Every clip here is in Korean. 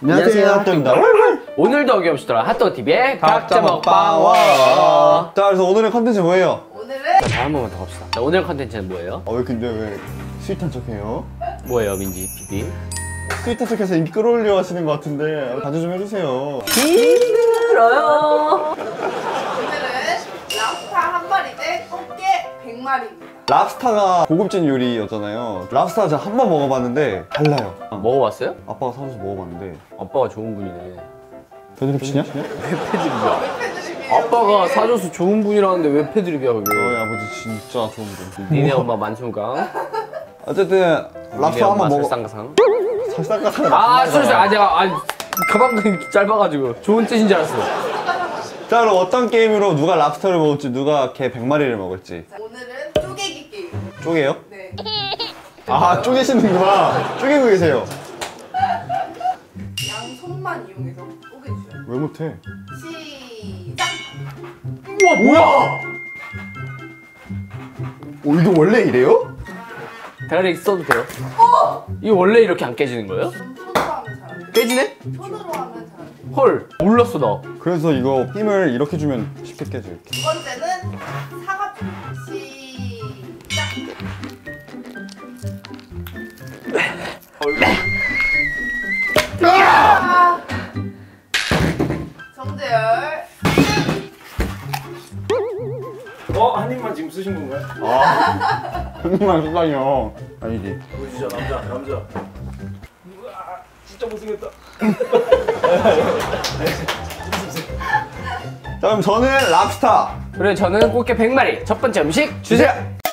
안녕하세요, 핫도그입니다. 오늘도 어김없이더라 핫도그TV의 각자 먹방. 자, 그래서 오늘의 컨텐츠 뭐예요? 오늘은 자, 한 번만 더 갑시다. 자, 오늘 컨텐츠는 뭐예요? 왜 근데 왜 스윗한 척해요? 뭐예요, 민지 PD? 스윗한 척해서 인기 끌어올려 하시는 것 같은데 자주 좀 해주세요. 힘들어요. 오늘은 랍스터 한 마리 대 꽃게 100마리입니다. 랍스타가 고급진 요리였잖아요. 랍스타 제가 한 번 먹어봤는데 달라요. 먹어봤어요? 아빠가 사줘서 먹어봤는데 아빠가 좋은 분이네. 배드립 치냐? 왜 패드립이야? 팬들이 아빠가 사줘서 좋은 분이라는데 왜 패드립이야 그게? 저희 아버지 진짜 좋은 분. 니네 엄마 만수강, 어쨌든 니네 랍스타 엄마 한번 먹어. 설상가상. 설상가상. 아, 설상. 아, 내가 가방 짧아가지고 좋은 뜻인 줄 알았어. 자, 그럼 어떤 게임으로 누가 랍스터를 먹을지, 누가 개 100마리를 먹을지. 오늘은 쪼개기 게임. 쪼개요? 네. 아, 쪼개시는구나. 쪼개고 계세요. 양손만 이용해서 쪼개주셔요. 왜 못해? 시작! 우와, 뭐야? 이거 원래 이래요? 대가리 써도 돼요? 이거 원래 이렇게 안 깨지는 거예요? 좀 손으로 하면 잘 안 돼요. 깨지네? 손으로 하면 잘 안 돼요. 헐, 몰랐어 나. 그래서 이거 힘을 이렇게 주면 쉽게 깨져, 이렇게. 두 번째는 사과 시작! 아! 정재열 한 입만 지금 쓰신 건가요? 한국만 쓰다니요. 아니지. 보여주자 남자. 우와, 진짜 못생겼다. 자, 그럼 저는 랍스타. 그래, 저는 꽃게 100마리. 첫 번째 음식 주세요.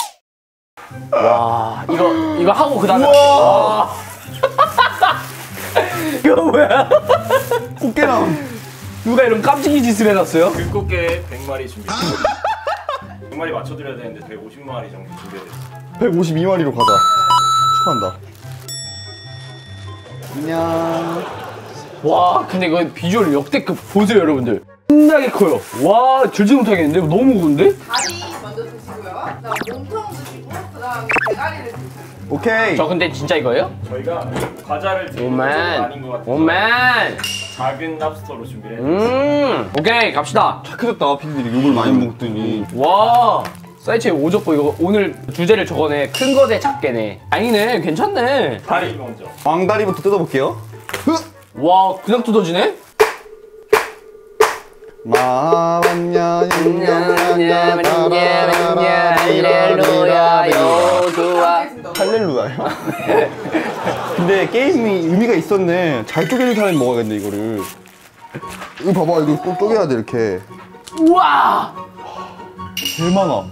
와, 이거 하고 그 다음에. 우와. 이거 뭐야? 꽃게랑. 누가 이런 깜찍이 짓을 해놨어요? 그 꽃게 100마리 준비했습니다. 100마리 맞춰드려야 되는데 150마리 정도 준비해드렸습니다. 152마리로 가자. 축하한다. 안녕. 와, 근데 이거 비주얼 역대급. 보세요, 여러분들. 신나게 커요. 와, 들지 못하겠는데? 이거 너무 무거운데? 다리 먼저 드시고요. 그다음 몸통 드시고 그다음 대가리를 드세요. 오케이. 저 근데 진짜 이거예요? 저희가 과자를 드리는 건 아닌 것 오맨. 같아서 오맨. 작은 랍스터로 준비를 해드렸습니다. 오케이, 갑시다. 착해졌다, 피디들이 욕을 많이 먹더니. 와, 사이트에 오졌고 이거 오늘 주제를 저거네. 큰 거 대 작게네. 아니네, 괜찮네. 다리 먼저. 왕다리부터 뜯어볼게요. 와, 그냥 뜯어지네? 마왔냐, 할렐루야요, 좋아. 할렐루야요. 근데 게임이 의미가 있었네. 잘 쪼개는 사람이 먹어야겠네, 이거를. 이거 봐봐, 이거 꼭 쪼개야 돼, 이렇게. 우와! 제일 많아.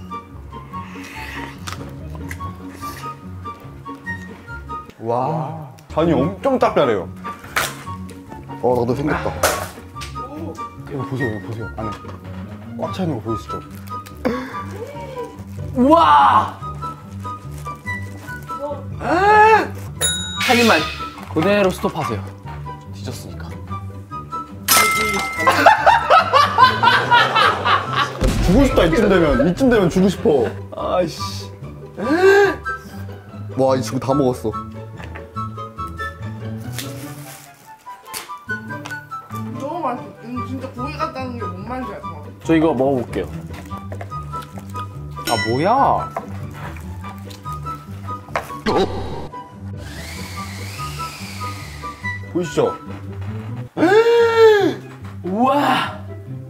와. 간이 엄청 짭짤해요. 나도 생겼다. 이거 보세요, 이거 보세요. 안에 꽉 차 있는 거 보이시죠? 우와! 한 입만 그대로 스톱하세요. 뒤졌으니까. 주고 싶다, 이쯤 되면 주고 싶어. 아이씨. 와, 이 친구 다 먹었어. 너무 맛있어. 진짜 고기 같다는 게 뭔 말인지 알 것 같아. 저 이거 먹어볼게요. 아, 뭐야? 보이시죠? 우와!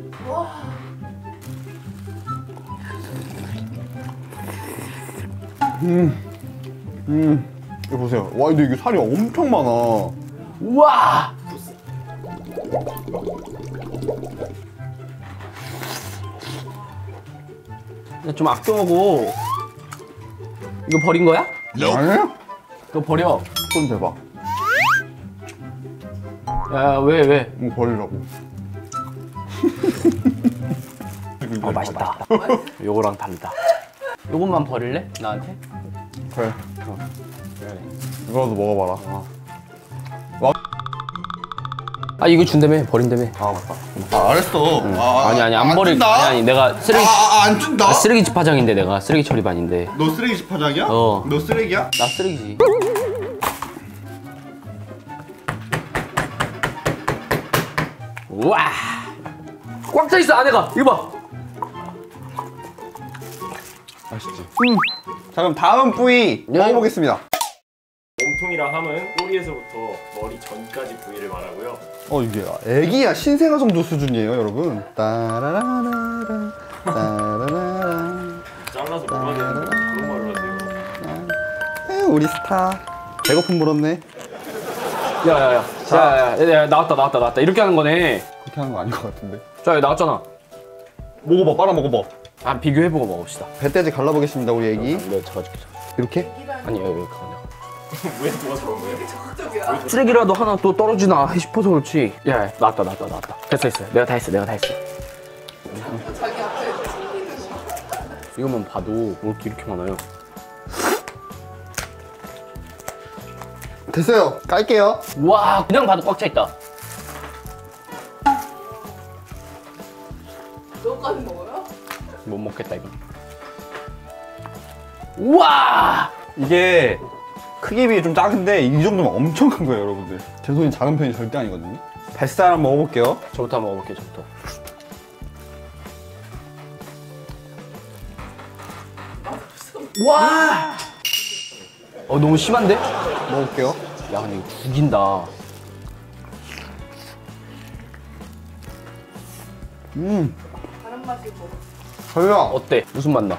이거 보세요. 와, 근데 이게 살이 엄청 많아. 우와! 좀 아껴먹어. 이거 버린 거야? 아니야? 이거 버려. 손 대봐. 야, 왜? 이거 버리라고. 맛있다. 요거랑 다르다. 요것만 버릴래? 나한테? 그래. 그래. 이거라도 먹어봐라. 아, 이거 준다며? 버린다며? 아, 맞다. 알았어. 아니, 안 버릴. 아니, 내가 쓰레기. 안 준다. 쓰레기집 파장인데 내가 쓰레기 처리반인데. 너 쓰레기집 파장이야? 어. 너 쓰레기야? 나 쓰레기지. 우와. 꽉 차 있어 안에가. 이거 봐. 맛있지? 자 그럼 다음 부위 먹어보겠습니다. 몸통이라 함은 꼬리에서부터 머리 전까지 부위를 말하고요. 이게 애기야 신생아 정도 수준이에요 여러분. 따라라라라 따라라라. 잘라서 먹어야 되는데 그런 말을 하세요. 에휴, 우리 스타. 배고픔 물었네. 야야야. 자, 나왔다. 이렇게 하는 거네. 그렇게 하는 거 아닌 것 같은데. 자, 여기 나왔잖아. 먹어봐, 빨아 먹어봐. 한 비교해보고 먹읍시다. 배돼지 갈라보겠습니다 우리 애기. 내가 잡아줄게. 이렇게? 아니 여기 가냐. 왜 도와서 그런 거예요? 적극적이야. 쓰레기라도 하나 또 떨어지나 싶어서 그렇지. 야, 나왔다. 됐어. 내가 다 했어. 자기 앞에 숨기는 거. 이것만 봐도 뭐 이렇게 많아요. 됐어요. 깔게요. 와, 그냥 봐도 꽉 차 있다. 너까지 먹어요? 못 먹겠다 이거. 우와! 이게 크기에 비해 좀 작은데 이 정도면 엄청 큰 거예요 여러분들. 제 손이 작은 편이 절대 아니거든요. 뱃살 한번 먹어볼게요. 저부터 한번 먹어볼게요. 저부터. 와! 너무 심한데? 먹어볼게요. 야, 근데 이거 죽인다. 다른 맛이 뭐? 설마 어때? 무슨 맛 나?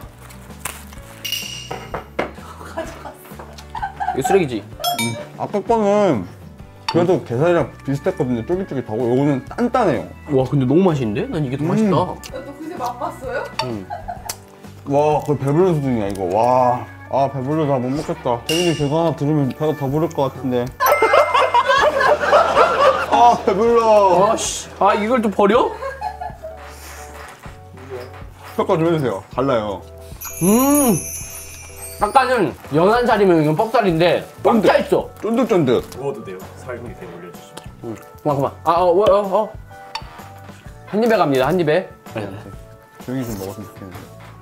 이거 쓰레기지? 아까 거는 그래도 게살이랑 비슷했거든요. 쫄깃쫄깃하고 요거는 단단해요. 와, 근데 너무 맛있는데? 난 이게 더 맛있다. 너 그새 맛봤어요? 와 거의 배부른 수준이야 이거. 와. 아 배불러 나 못 먹겠다. 혜민이 그거 하나 들으면 배가 더 부를 것 같은데. 아 배불러. 아씨, 이걸 또 버려? 평가 좀 해주세요. 달라요. 아까는 연한 살이면 이건 뻑살인데 꽉 차 있어. 쫀득쫀득. 구워도 돼요. 살구 밑에 올려주시면. 그만. 한 입에 갑니다. 한 입에. 조용히 좀 먹었으면 좋겠는데.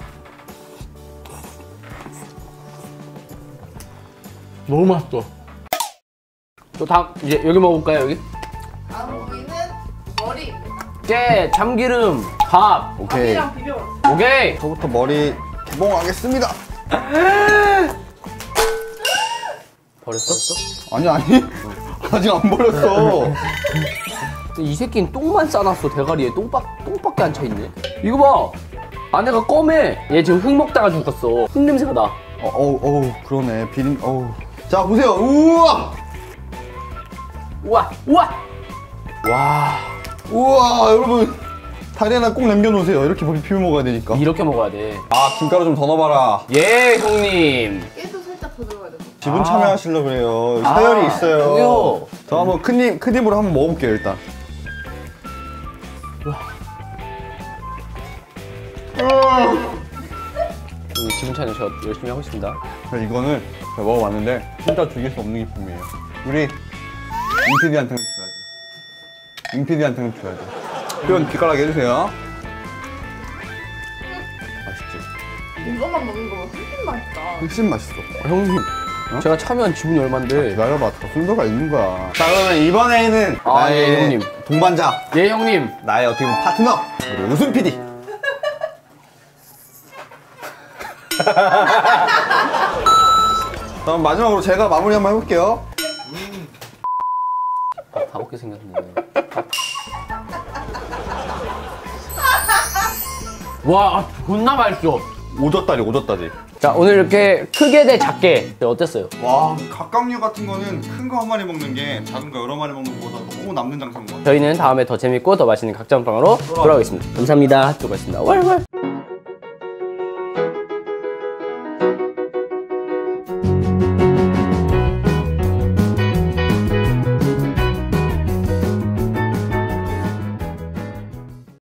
너무 맛있어. 또 다음 이제 여기 먹어볼까요? 여기? 다음 부위는 머리입니다. 깨, 참기름, 밥. 오케이. 밥이랑 비벼 먹었어요. 오케이. 저부터 머리 개봉하겠습니다. 버렸어? 아니 아직 안 버렸어. 이 새끼는 똥만 싸놨어. 대가리에 똥밖에 안 차 있네. 이거 봐. 안에가 검해. 얘 지금 흙 먹다가 죽었어. 흙 냄새가 나. 그러네. 비린. 자 보세요. 우와. 우와 여러분 다리 하나 꼭 남겨놓으세요. 이렇게 비벼 먹어야 되니까. 이렇게 먹어야 돼. 김가루 좀 더 넣어봐라. 예, 형님. 깨도 살짝 더 들어가야 돼. 지분 참여하시려고 그래요. 사연이 있어요. 저기요. 저 한번 큰입으로 한번 먹어볼게요 일단. 지분 차는 저 열심히 하고 있습니다. 이거는 제가 먹어봤는데 진짜 죽일 수 없는 기품이에요. 우리 임PD한테는 줘야지. 임PD한테는 줘야지. 표현 기깔나게 해주세요. 맛있지? 이것만 먹는 거면 훨씬 맛있다. 훨씬 맛있어. 형님, 제가 참여한 지분이 얼만데. 기다려봐. 더 순서가 있는 거야. 자 그러면 이번에는 나의 예, 형님. 동반자, 예, 형님. 나의 어떻게 보면 파트너 우리 우순 PD. 그럼 마지막으로 제가 마무리 한번 해볼게요. 다 먹게 생겼네. 와, 존나 맛있어. 오졌다지. 자, 오늘 이렇게 크게 대 작게 어땠어요? 와, 각각류 같은 거는 큰 거 한 마리 먹는 게 작은 거 여러 마리 먹는 거보다 너무 남는 장사인 것 같아요. 저희는 다음에 더 재밌고 더 맛있는 각자 먹방으로 돌아오겠습니다. 감사합니다. 수고하셨습니다. 왈왈.